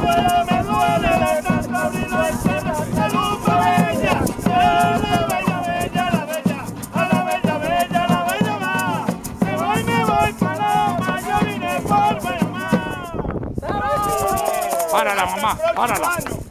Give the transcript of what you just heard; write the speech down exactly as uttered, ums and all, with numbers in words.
duele, me duele de tanto abrirlo el cerro. Saludo bella, la bella, bella, la bella, a la bella, bella, la bella va. Me voy, me voy, Paloma, yo vine por Panamá. Párala, mamá, párala.